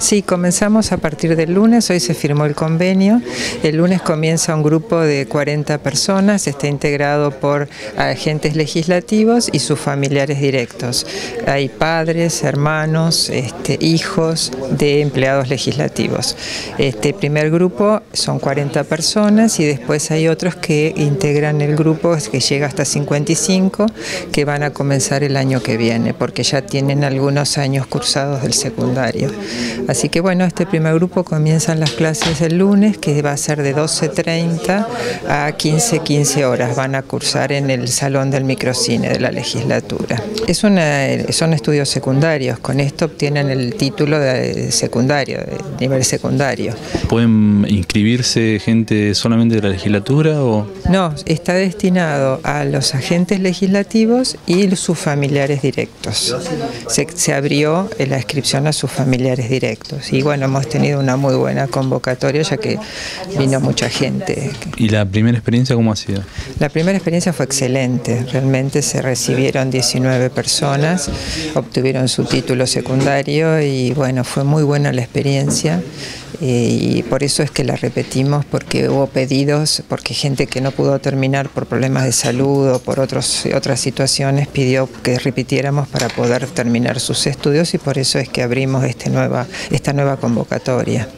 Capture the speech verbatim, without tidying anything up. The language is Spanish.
Sí, comenzamos a partir del lunes, hoy se firmó el convenio. El lunes comienza un grupo de cuarenta personas, está integrado por agentes legislativos y sus familiares directos. Hay padres, hermanos, este, hijos de empleados legislativos. Este primer grupo son cuarenta personas y después hay otros que integran el grupo que llega hasta cincuenta y cinco, que van a comenzar el año que viene, porque ya tienen algunos años cursados del secundario. Así que bueno, este primer grupo comienzan las clases el lunes, que va a ser de doce treinta a quince quince horas. Van a cursar en el Salón del Microcine de la legislatura. Es una, son estudios secundarios, con esto obtienen el título de secundario, de nivel secundario. ¿Pueden inscribirse gente solamente de la legislatura o...? No, está destinado a los agentes legislativos y sus familiares directos. Se, se abrió la inscripción a sus familiares directos y bueno, hemos tenido una muy buena convocatoria ya que vino mucha gente. ¿Y la primera experiencia cómo ha sido? La primera experiencia fue excelente, realmente se recibieron diecinueve personas, obtuvieron su título secundario y bueno, fue muy buena la experiencia. Y por eso es que la repetimos, porque hubo pedidos, porque gente que no pudo terminar por problemas de salud o por otros, otras situaciones pidió que repitiéramos para poder terminar sus estudios y por eso es que abrimos este nueva, esta nueva convocatoria.